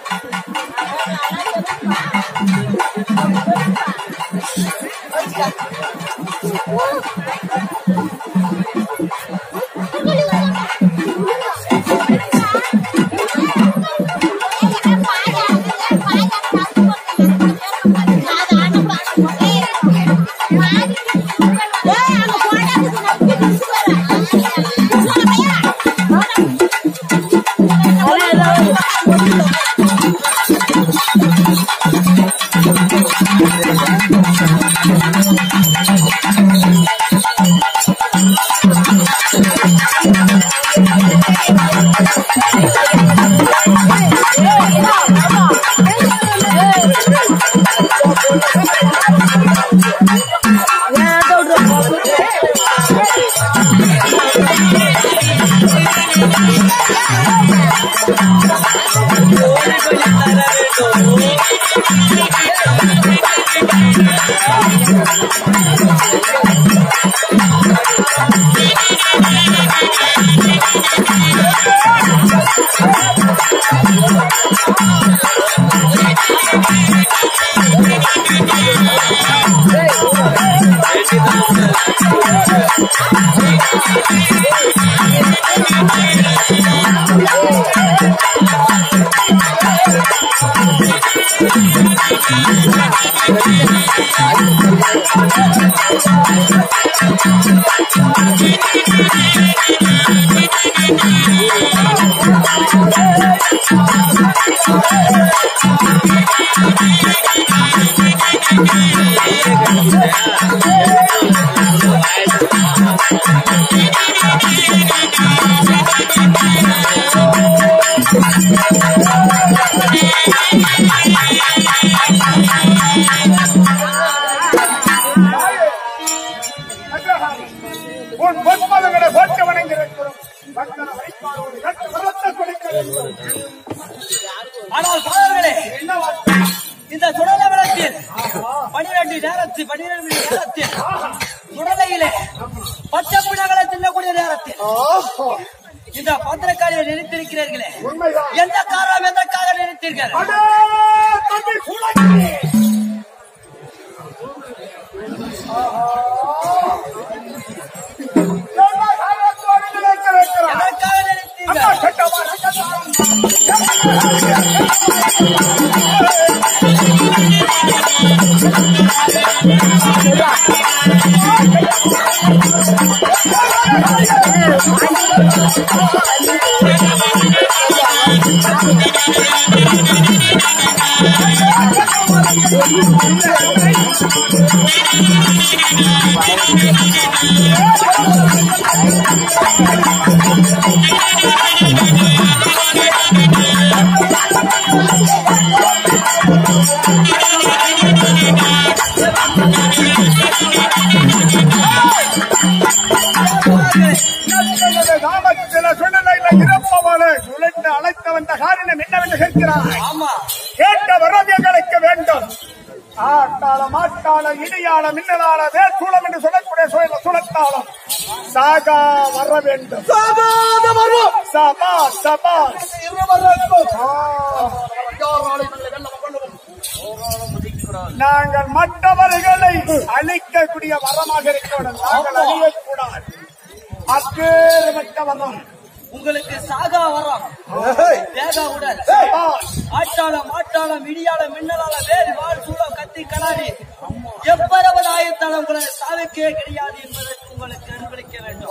நாங்கள் மற்றவர்களை அழிக்கக்கூடிய வரமாக இருக்கணும். நாங்கள் அழியக்கூடாது. அப்பேற்பட்ட வரம் உங்களுக்கு சாகா வரம். தேகா உடல் ஆட்டாளம் ஆட்டாளம் இடியால மின்னலால வேறு வாழ் சூழம் கத்தி கண்ணாடி எவ்வளவு ஆயத்தாலும் கூட சாவுக்கே கிடையாது என்பதற்கு உங்களுக்கு அனுபவிக்க வேண்டும்.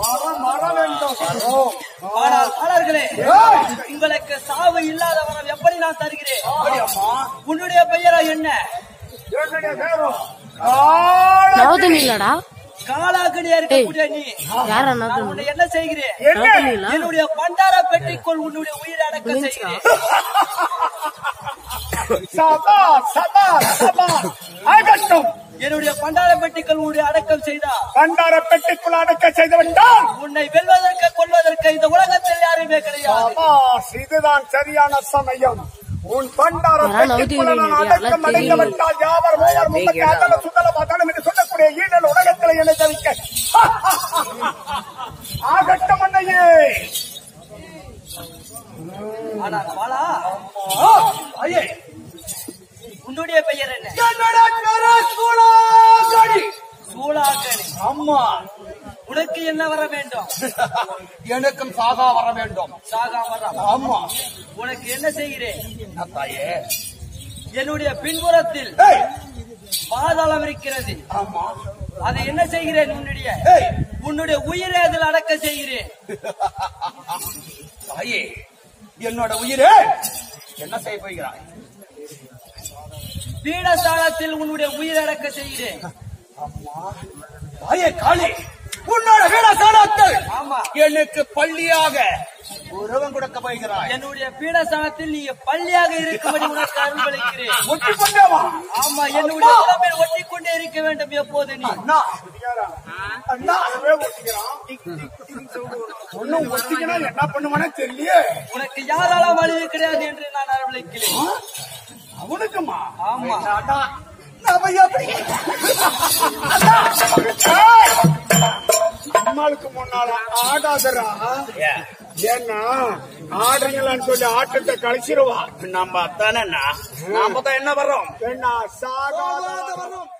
ஆனால் பாடர்களே, உங்களுக்கு சாவு இல்லாத வரம் எப்படி நான் தருகிறேன்? உன்னுடைய பெயரா என்ன? காலாக்கடியா இருக்கக்கூடிய நீ என்ன செய்கிறேன்? என்னுடைய பண்டார பெட்டிக்குள் உன்னுடைய உயிரை அடக்கம் செய்கிறேன். என்னுடைய பண்டார பெட்டிக்குள் உன்னுடைய அடக்கம் செய்தா பண்டார பெட்டிக்குள் அடக்கம் செய்துவிட்டால் உன்னை வெல்வதற்கு கொள்வதற்கு இந்த உலகத்தில் யாருமே கிடையாது. இதுதான் சரியான சமயம். உன் பண்டார பெட்டிக்குள் அடக்கம் அடைந்துவிட்டால் யாவர் மூவர் முப்பத்தி ஆதல சுதல பாதாளம் என்று சொல்லக்கூடிய ஈழல் உலகத்தில் என்னை தவிக்க ஆகட்டம் அண்ணையே. ஆனால் பாலா, என்ன வர வேண்டும்? எனக்கும் சாகா வர வேண்டும். சாகா வரம். ஆமா. உனக்கு என்ன செய்கிறேன்? தாயே, என்னுடைய பின்புறத்தில் பாதாளம் இருக்கிறது. ஆமா. அதை என்ன செய்கிறேன்? உன்னுடைய உயிரை அதில் அடக்க செய்கிறேன். தாயே, என்னோட உயிரே என்ன செய்ய போகிறாய்? பீடசாலத்தில் உன்னுடைய உயிரை அடக்க செய்கிறேன். தாயே காளி, உன்னோட பீடசாலத்தில் ஆமா எனக்கு பள்ளியாக உறவம் கொடுக்க போகிறாய். என்னுடைய பீடசாலத்தில் நீ பள்ளியாக இருக்கும்படி உனக்கு அருள்வளிக்கிறேன். ஒட்டிக்கொண்டேவா? ஆமா, என்னுடைய உடம்பில் ஒட்டிக்கொண்டே இருக்க வேண்டும் எப்போது நீ. அண்ணா அண்ணா அதுவே ஒட்டிக்கிறான். ஒன்னும் ஒட்டிக்கினா என்ன பண்ணுவானே தெரியலையே. உனக்கு யாராலும் அழிவு கிடையாது என்று நான் அருள்வளிக்கிறேன். அவனுக்குமா? ஆமா. நாம எப்படி அம்மாளுக்கு முன்னால ஆடாதரா? ஏன்னா ஆடுறீங்களான்னு சொல்லி ஆட்டத்தை கழிச்சிருவா. நம்ம அத்தானே நாம தான் என்ன வரோம்? என்ன சாகாத வரோம்.